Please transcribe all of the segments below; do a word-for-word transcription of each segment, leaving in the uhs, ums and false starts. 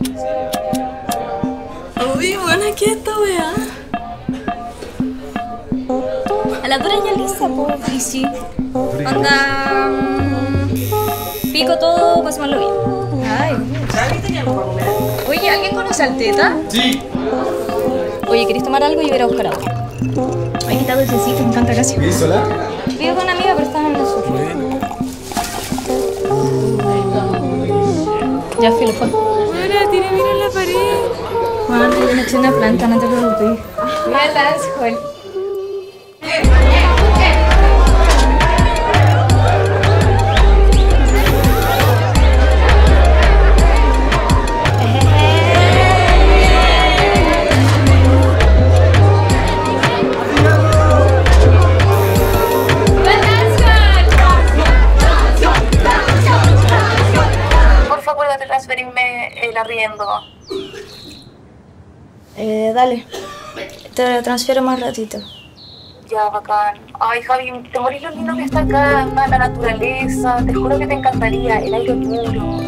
Uy, bueno, ¿qué es esta weá? A la dura ya lisa, po. Y sí. Onda... mmm, pico todo, pasémoslo bien. Ay. ¿Sabes? Teníamos para comer. Oye, ¿alguien conoce al Teta? Sí. Oye, ¿querés tomar algo? Yo voy a ir a buscar agua. Ay, qué dulcecito, me encanta casi. ¿Vives sola? Vivo con una amiga, pero están en el sur. Bueno. Ya, filo, fue. Ahora, tiene mira en la pared. Juan, yo le eché una planta, no te preocupes. Mira el dancehall. Transferirme el arriendo. Eh, dale. Te lo transfiero más ratito. Ya, bacán. Ay, Javi, te morís lo lindo que está acá, la naturaleza. Te juro que te encantaría, el aire puro.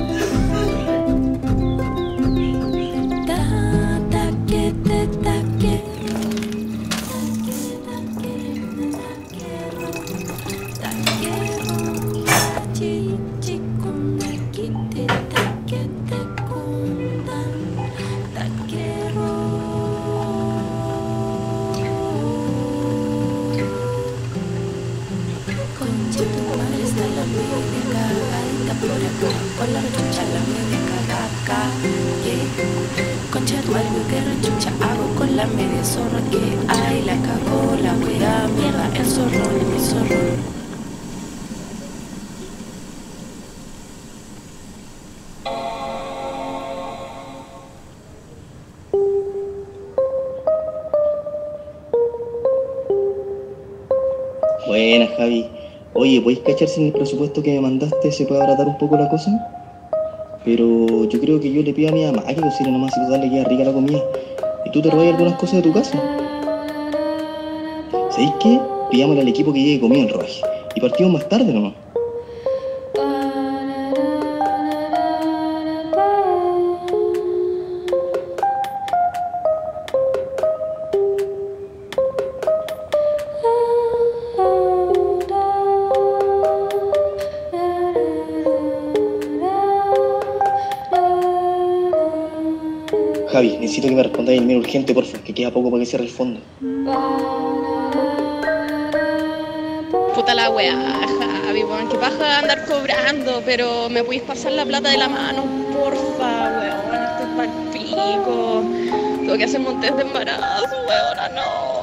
Con la chucha la media cagaca, yeah. Concha tu algo que rechucha hago con la media zorra que hay. La cagó, la wea, mierda, el zorrón, el zorrón. Buenas, Javi. Oye, ¿podéis cachar si en el presupuesto que me mandaste se puede abaratar un poco la cosa? Pero yo creo que yo le pido a mi mamá que cocine nomás y total le queda rica la comida. ¿Y tú te robas algunas cosas de tu casa? ¿Sabéis qué? Pidámosle al equipo que llegue comido en rodaje. Y partimos más tarde nomás. Javi, necesito que me respondáis el mail urgente, porfa, que queda poco para que cierre el fondo. Puta la weá, Javi, weón, que paja andar cobrando, pero me podéis pasar la plata de la mano, porfa, weón, esto es pa'l pico. Tengo que hacerme un test de embarazo, weón, no.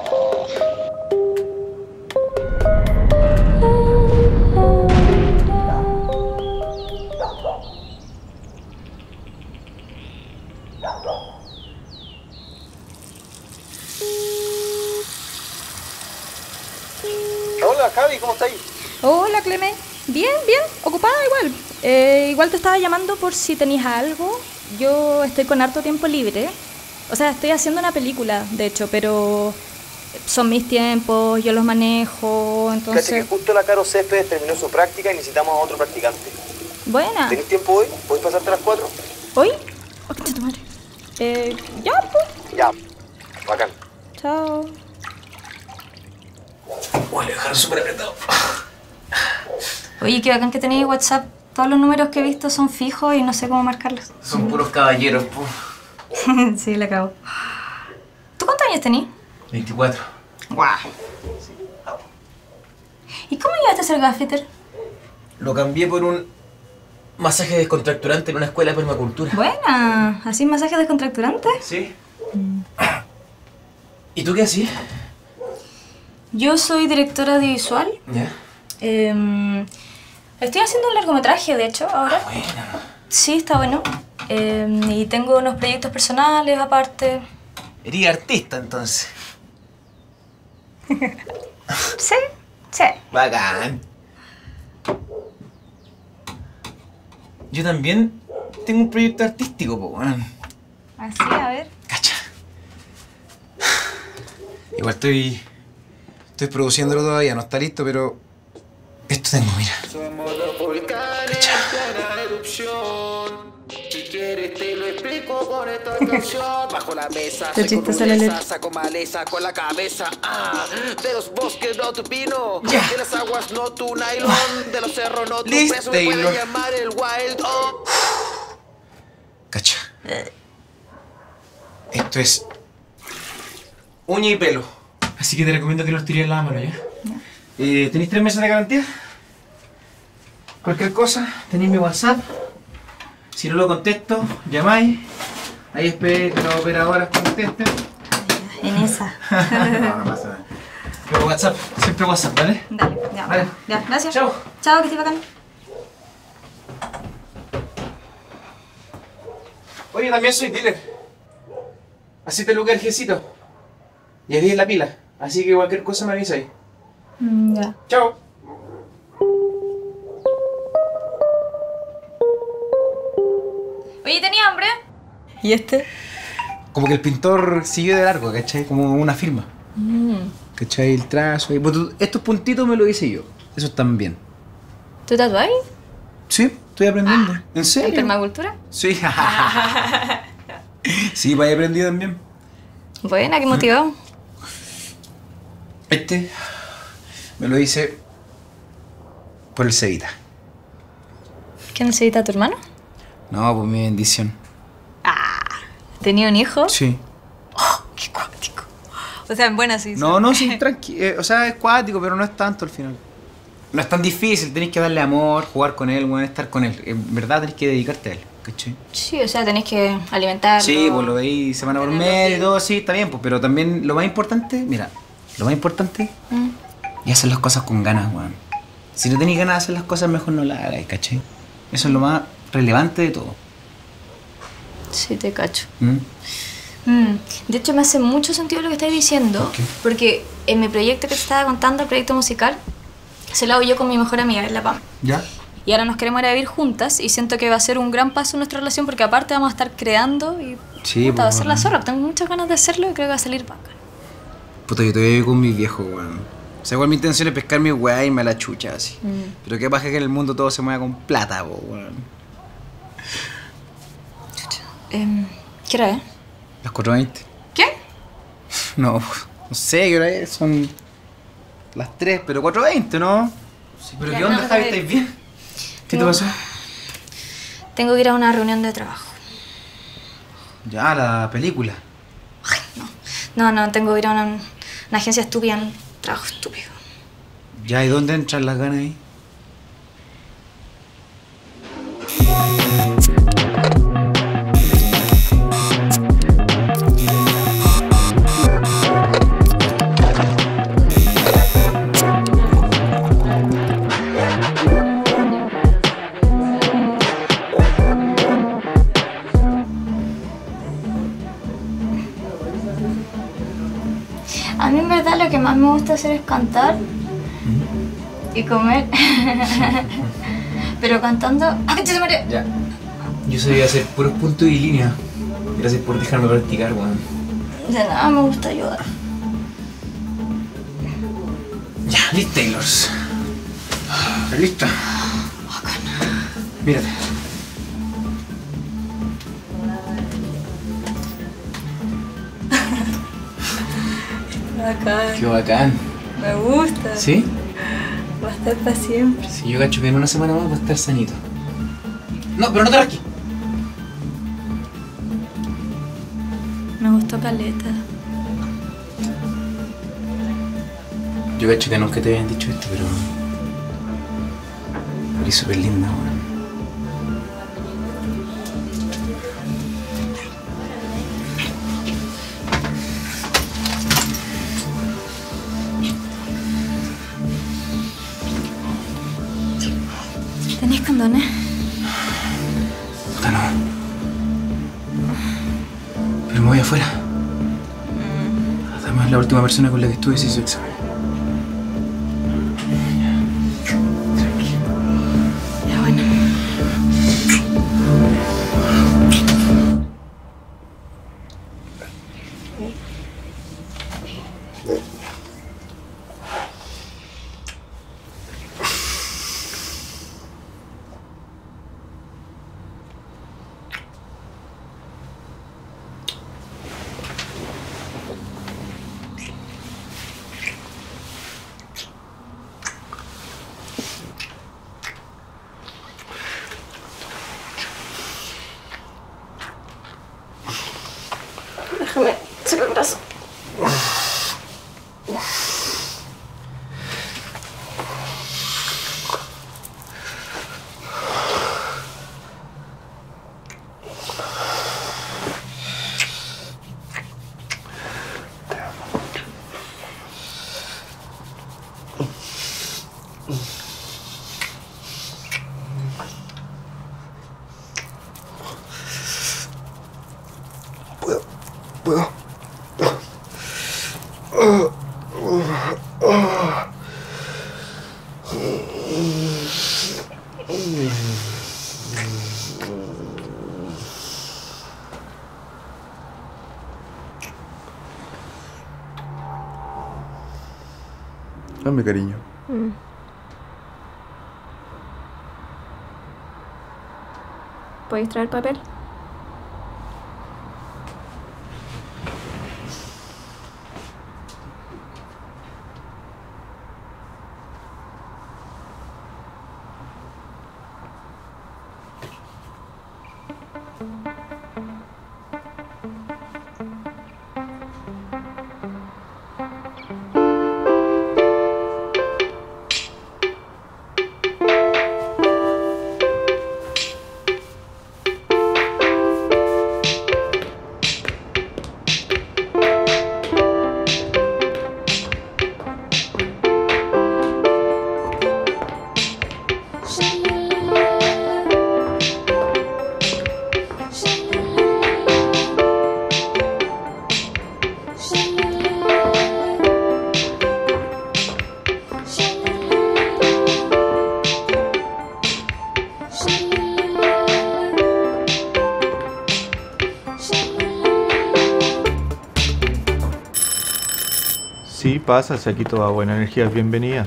Hola, Javi, ¿cómo estáis? Hola, Clemen. Bien, bien. Ocupada igual. Eh, igual te estaba llamando por si tenías algo. Yo estoy con harto tiempo libre. O sea, estoy haciendo una película, de hecho, pero son mis tiempos, yo los manejo, entonces... Caché que justo la Caro Céspedes terminó su práctica y necesitamos a otro practicante. Buena. ¿Tenés tiempo hoy? ¿Puedes pasarte a las cuatro? ¿Hoy? Oh, qué tu madre. Eh, ya, pues. Ya. Bacán. Chao. Uy, le dejaron súper apretado. Oye, qué bacán que tenéis WhatsApp. Todos los números que he visto son fijos y no sé cómo marcarlos. Son puros caballeros, po. Sí, la acabo. ¿Tú cuántos años tenés? veinticuatro. Guau. ¿Y cómo llegaste a ser gaffeter? Lo cambié por un masaje descontracturante en una escuela de permacultura. Buena. ¿Así masaje descontracturante? Sí. Mm. ¿Y tú qué hacías? Yo soy directora audiovisual. ¿Ya? Eh, estoy haciendo un largometraje, de hecho, ahora. Ah, bueno. Sí, está bueno. Eh, y tengo unos proyectos personales aparte. Eres artista, entonces. Sí, sí. Bacán. Yo también tengo un proyecto artístico, po, weón. Así, a ver. Cacha. Igual estoy... Estoy produciéndolo todavía, no está listo, pero... Esto tengo, mira. Cacha. tipo pone toda atención. Bajo la mesa, Qué soy con chistosa la rudeza, letra. saco maleza con la cabeza. Ah, de los bosques no tu pino, Ya. de las aguas no tu nylon, de los cerros no tu Listo, preso. Me Taylor. pueden llamar el wild oh. Cacha. Esto es uña y pelo. Así que te recomiendo que los tires en la mano, ¿ya? Eh, ¿Tenéis tres meses de garantía? Cualquier cosa, tenéis mi WhatsApp. Si no lo contesto, llamáis. Ahí esperé que las operadoras contesten. En esa. No, no pasa nada. Pero WhatsApp, siempre WhatsApp, ¿vale? Dale, ya. Vale. Ya, gracias. Chao. Chao, que estés bacán. Oye, también soy dealer. Así te luca el jecito. Y ahí es la pila. Así que cualquier cosa me avisáis. Mm, ya. Chao. Oye, ¿tenía hambre? ¿Y este? Como que el pintor siguió de largo, ¿cachai? Como una firma. Mm. ¿Cachai? El trazo. Y, pues, tú- estos puntitos me lo hice yo. Esos están bien. ¿Tú tatuáis? Sí, estoy aprendiendo. ¿En ¿En serio? permacultura? Sí. Sí, pues ahí aprendí también. Buena, qué motivado. Este me lo hice por el Cevita. ¿Qué necesita tu hermano? No, pues mi bendición. ¿Tenía un hijo? Sí. Qué cuático. O sea, en buena sí. No, no, sí, tranquilo. Eh, o sea, es cuático, pero no es tanto al final. No es tan difícil, tenés que darle amor, jugar con él, bueno, estar con él. En verdad tenés que dedicarte a él, ¿cachai? Sí, o sea, tenés que alimentarlo. Sí, pues lo veis semana por tenerlo medio y bien. todo, sí, está bien, pues, pero también lo más importante, mira, lo más importante Mm. es hacer las cosas con ganas, weón. Si no tenés ganas de hacer las cosas, mejor no las hagáis, ¿cachai? Eso es lo más relevante de todo. Sí, te cacho. ¿Mm? Mm, De hecho, me hace mucho sentido lo que estás diciendo. ¿Por qué? Porque en mi proyecto que te estaba contando, el proyecto musical, se lo hago yo con mi mejor amiga, es la Pam. ¿Ya? Y ahora nos queremos ir a vivir juntas y siento que va a ser un gran paso en nuestra relación porque aparte vamos a estar creando y Sí, puta, va a ser la pues, zorra. Tengo muchas ganas de hacerlo y creo que va a salir bacán. Puta, yo todavía vivo con mis viejos, weón. O sea, igual mi intención es pescar mi weá y me la chucha, así. Mm. Pero qué pasa que en el mundo todo se mueve con plata, po, weón. Eh, ¿Qué hora es? Las cuatro veinte. ¿Qué? No, no sé qué hora es, son las tres, pero cuatro veinte, ¿no? Sí, pero Ya, ¿qué onda, no, Javi? Javi. ¿Estáis bien? ¿Qué No. te pasó? Tengo que ir a una reunión de trabajo. Ya, la película. No, no, tengo que ir a una, una agencia estúpida, un trabajo estúpido. Ya, ¿y dónde entran las ganas ahí? A mí en verdad lo que más me gusta hacer es cantar y comer. Pero cantando... ¡Ah, que te muere! Ya. Yo sabía hacer puros puntos y líneas. Gracias por dejarme practicar, weón. De nada me gusta ayudar. Ya, listo, Taylors. ¿Lista? Mírate. Bacán. Qué bacán. Me gusta. ¿Sí? Va a estar para siempre. Sí, yo cacho que en una semana más va a estar sanito. No, pero no te rasques. Me gustó caleta. Yo cacho que nunca te habían dicho esto, pero... Pero es súper linda, weón. ¿Tenés condones? Puta, no. Pero me voy afuera. Además, la última persona con la que estuve se hizo examen. Ya bueno. Déjame sacar el brazo. Dame cariño. Mm. ¿Puedes traer papel? Sí, pasa, si aquí toda buena energía es bienvenida.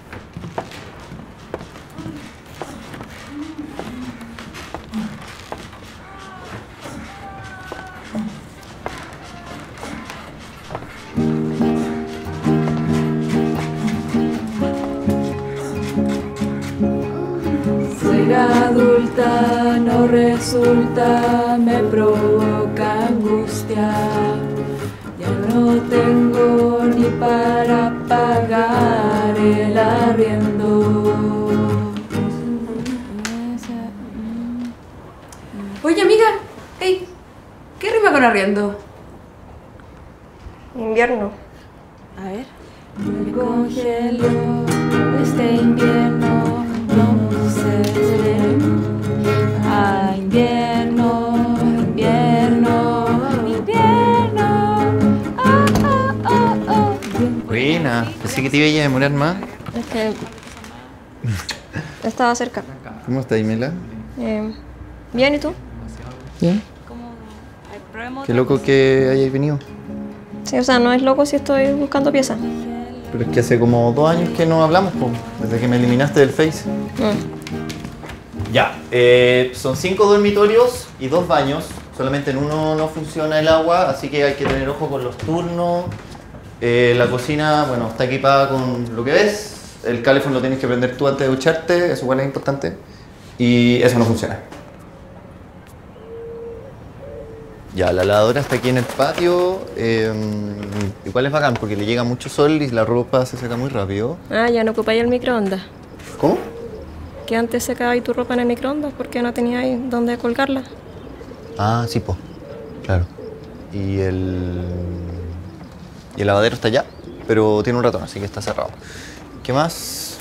Ser adulta no resulta, me provoca angustia. Ya no tengo ni para pagar el arriendo. Oye, amiga, hey, ¿qué rima con arriendo? Invierno. A ver. Me congelo este invierno, no sé. Ah, invierno, invierno, invierno. Ah, ah, ah, ah. Buena, pensé que te iba a demorar más. Es que estaba cerca. ¿Cómo estás, Mela? Eh, bien, ¿y tú? Bien. Qué loco que hayáis venido. Sí, o sea, no es loco si estoy buscando piezas. Pero es que hace como dos años que no hablamos, po, desde que me eliminaste del Face. Mm. Ya, eh, son cinco dormitorios y dos baños. Solamente en uno no funciona el agua, así que hay que tener ojo con los turnos. Eh, la cocina, bueno, está equipada con lo que ves. El calefón lo tienes que prender tú antes de ducharte, eso igual es importante. Y eso no funciona. Ya, la lavadora está aquí en el patio. Eh, igual es bacán porque le llega mucho sol y la ropa se seca muy rápido. Ah, ya no ocupáis el microondas. ¿Cómo? Que antes secabais tu ropa en el microondas porque no teníais dónde colgarla. Ah, sí, po. Claro. Y el... Y el lavadero está allá, pero tiene un ratón, así que está cerrado. ¿Qué más?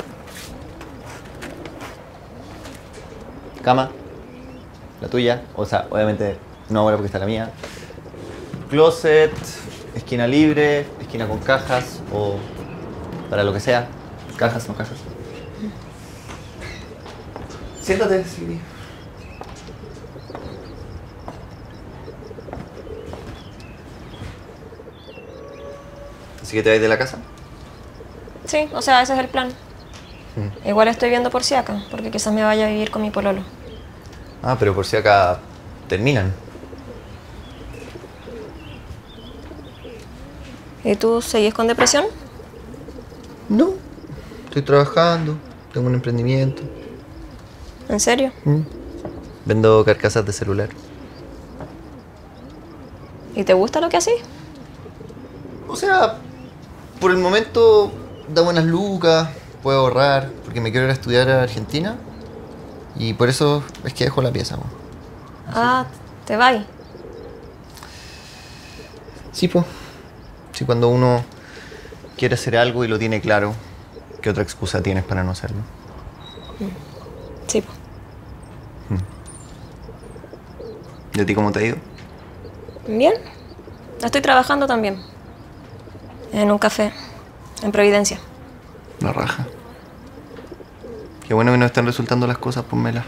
Cama. La tuya. O sea, obviamente no ahora porque está la mía. Closet. Esquina libre. Esquina con cajas. O para lo que sea. Cajas, no cajas. Siéntate, Silvia. ¿Así que te vas de la casa? Sí, o sea, ese es el plan. Mm. Igual estoy viendo por si acá, porque quizás me vaya a vivir con mi pololo. Ah, pero por si acá terminan. ¿Y tú seguís con depresión? No, estoy trabajando, tengo un emprendimiento. ¿En serio? Mm. Vendo carcasas de celular. ¿Y te gusta lo que haces? O sea, por el momento da buenas lucas, puedo ahorrar, porque me quiero ir a estudiar a Argentina. Y por eso es que dejo la pieza. ¿No? Ah, ¿te vas? Sí, pues. Sí, cuando uno quiere hacer algo y lo tiene claro, ¿qué otra excusa tienes para no hacerlo? Sí, pues. ¿Y a ti cómo te ha ido? Bien. Estoy trabajando también. En un café, en Providencia. La raja. Qué bueno que no están resultando las cosas, ponmela.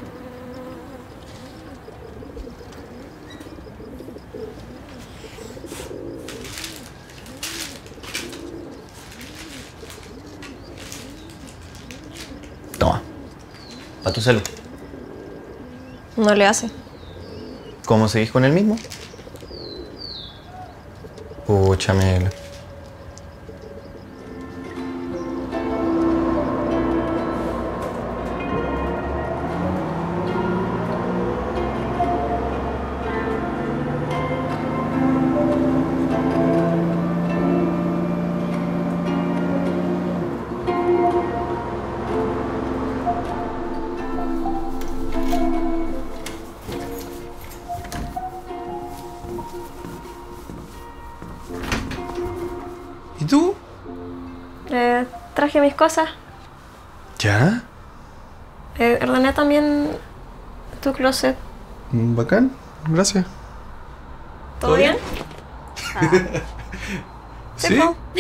Toma. Pa' tu salud. No le hace. ¿Cómo seguís con el mismo? Pucha, Mela. ¿Y tú? Eh, traje mis cosas. ¿Ya? Eh, ordené también tu closet. Bacán, gracias. ¿Todo bien? Ah. ¿Sí?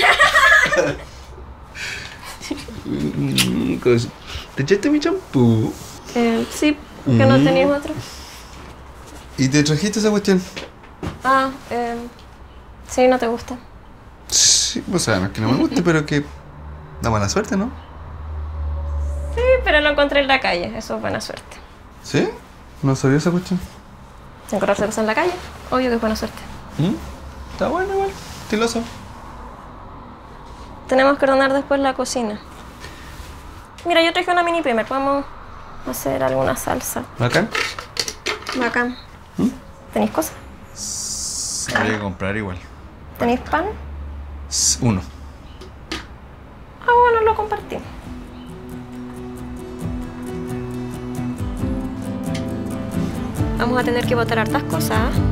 ¿Te echaste mi champú? Eh, sí, ¿por qué no Mm. tenéis otro? ¿Y te trajiste esa cuestión? Ah, eh, sí, no te gusta. Sí, o sea, no es que no me guste, pero que da buena suerte, ¿no? Sí, pero lo encontré en la calle, eso es buena suerte. ¿Sí? No sabía esa cuestión. Encontrarse cosas en la calle, obvio que es buena suerte. ¿Mm? Está bueno igual, estiloso. Tenemos que ordenar después la cocina. Mira, yo traje una mini primer, podemos hacer alguna salsa. ¿Bacán? Bacán. ¿Mm? ¿Tenéis cosas? Habría que comprar igual. ¿Tenéis pan? Uno. Ah, bueno, lo compartimos. Vamos a tener que botar hartas cosas, ¿eh?